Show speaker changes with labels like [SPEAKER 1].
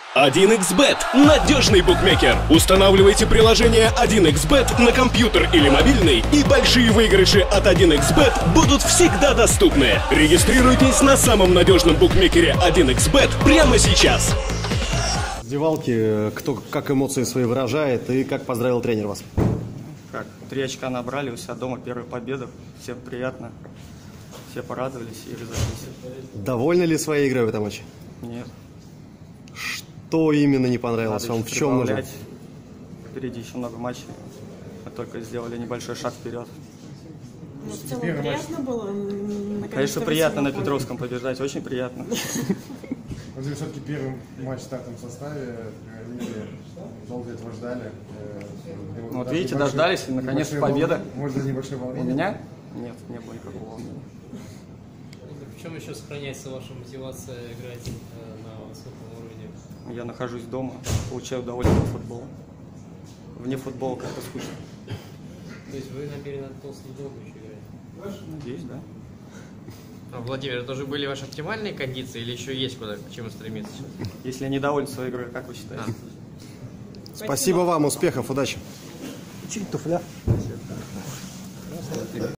[SPEAKER 1] 1xBet – надежный букмекер. Устанавливайте приложение 1xBet на компьютер или мобильный, и большие выигрыши от 1xBet будут всегда доступны. Регистрируйтесь на самом надежном букмекере 1xBet прямо сейчас.
[SPEAKER 2] В раздевалке кто как эмоции свои выражает и как поздравил тренер вас?
[SPEAKER 3] Как? 3 очка набрали у себя дома, первая победа. Всем приятно. Все порадовались и разошлись.
[SPEAKER 2] Довольны ли своей игрой в этом матче?
[SPEAKER 3] Нет.
[SPEAKER 2] Что именно не понравилось вам? В чем нужно?
[SPEAKER 3] Впереди еще много матчей. Мы только сделали небольшой шаг вперед.
[SPEAKER 4] Ну, в целом приятно было?
[SPEAKER 3] Конечно, приятно на Петровском побеждать. Очень приятно.
[SPEAKER 5] Вы все-таки первый матч в стартовом составе, долго этого ждали.
[SPEAKER 3] Вот видите, дождались, и наконец победа.
[SPEAKER 5] Может, даже небольшое
[SPEAKER 3] У
[SPEAKER 5] волнение?
[SPEAKER 3] меня? Нет, не было никакого волнения.
[SPEAKER 6] В чем еще сохраняется ваша мотивация играть на высоком уровне?
[SPEAKER 3] Я нахожусь дома, получаю удовольствие от футбола. Вне футбола как-то скучно.
[SPEAKER 6] То есть вы намерены толстым долго еще играть?
[SPEAKER 3] Надеюсь, да.
[SPEAKER 7] А, Владимир, это уже были ваши оптимальные кондиции или еще есть куда, к чему стремиться сейчас?
[SPEAKER 3] Если я недоволен своей игрой, как вы считаете?
[SPEAKER 2] Спасибо вам, успехов, удачи.
[SPEAKER 3] Туфля.